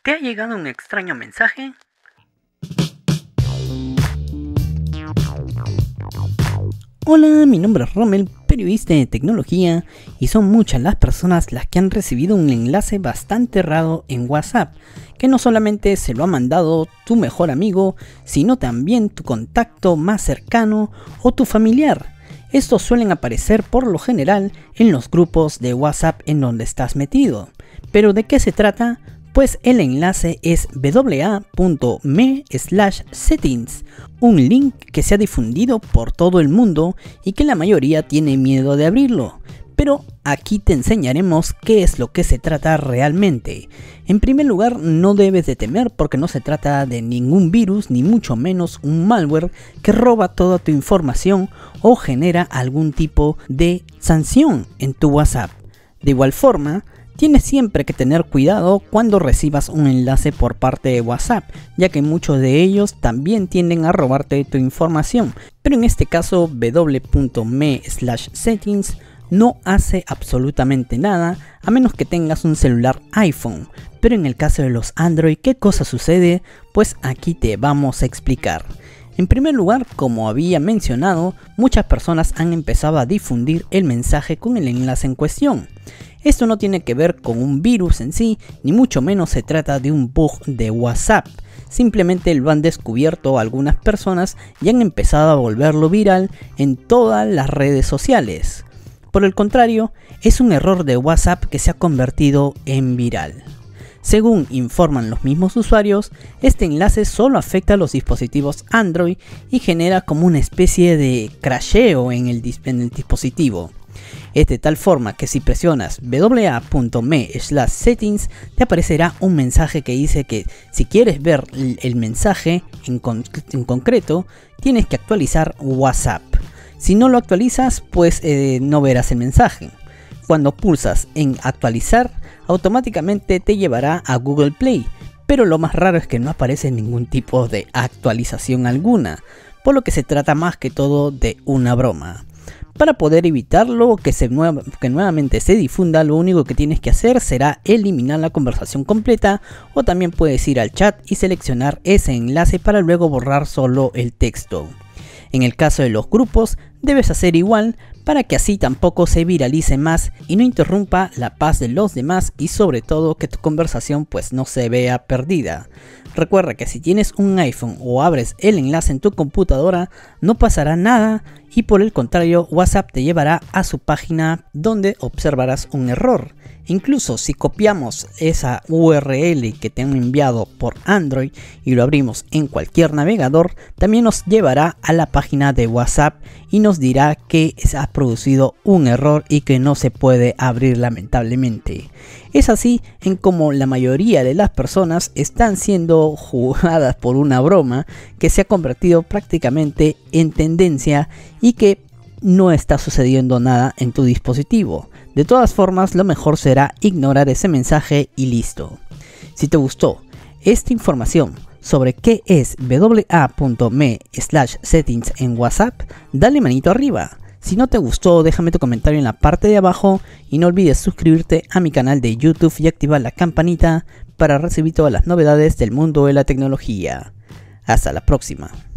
¿Te ha llegado un extraño mensaje? Hola, mi nombre es Rommel, periodista de tecnología, y son muchas las personas las que han recibido un enlace bastante raro en WhatsApp, que no solamente se lo ha mandado tu mejor amigo, sino también tu contacto más cercano o tu familiar. Estos suelen aparecer por lo general en los grupos de WhatsApp en donde estás metido. ¿Pero de qué se trata? Pues el enlace es wa.me/settings, un link que se ha difundido por todo el mundo y que la mayoría tiene miedo de abrirlo. Pero aquí te enseñaremos qué es lo que se trata realmente. En primer lugar, no debes de temer porque no se trata de ningún virus ni mucho menos un malware que roba toda tu información o genera algún tipo de sanción en tu WhatsApp. De igual forma, tienes siempre que tener cuidado cuando recibas un enlace por parte de WhatsApp, ya que muchos de ellos también tienden a robarte tu información, pero en este caso w.me/settings no hace absolutamente nada a menos que tengas un celular iPhone. Pero en el caso de los Android, ¿qué cosa sucede? Pues aquí te vamos a explicar. En primer lugar, como había mencionado, muchas personas han empezado a difundir el mensaje con el enlace en cuestión. Esto no tiene que ver con un virus en sí, ni mucho menos se trata de un bug de WhatsApp. Simplemente lo han descubierto algunas personas y han empezado a volverlo viral en todas las redes sociales. Por el contrario, es un error de WhatsApp que se ha convertido en viral. Según informan los mismos usuarios, este enlace solo afecta a los dispositivos Android y genera como una especie de crasheo en el dispositivo. Es de tal forma que si presionas wa.me/settings te aparecerá un mensaje que dice que si quieres ver el mensaje en concreto tienes que actualizar WhatsApp. Si no lo actualizas, pues no verás el mensaje. Cuando pulsas en actualizar, automáticamente te llevará a Google Play, pero lo más raro es que no aparece ningún tipo de actualización alguna, por lo que se trata más que todo de una broma. Para poder evitarlo que nuevamente se difunda, lo único que tienes que hacer será eliminar la conversación completa, o también puedes ir al chat y seleccionar ese enlace para luego borrar solo el texto. En el caso de los grupos, debes hacer igual para que así tampoco se viralice más y no interrumpa la paz de los demás, y sobre todo que tu conversación pues no se vea perdida. Recuerda que si tienes un iPhone o abres el enlace en tu computadora no pasará nada, y por el contrario WhatsApp te llevará a su página donde observarás un error. Incluso si copiamos esa URL que te han enviado por Android y lo abrimos en cualquier navegador, también nos llevará a la página de WhatsApp y nos dirá que se ha producido un error y que no se puede abrir lamentablemente. Es así en como la mayoría de las personas están siendo jugadas por una broma que se ha convertido prácticamente en tendencia y que no está sucediendo nada en tu dispositivo. De todas formas, lo mejor será ignorar ese mensaje y listo. Si te gustó esta información sobre qué es wa.me/settings en WhatsApp, dale manito arriba. Si no te gustó, déjame tu comentario en la parte de abajo y no olvides suscribirte a mi canal de YouTube y activar la campanita para recibir todas las novedades del mundo de la tecnología. Hasta la próxima.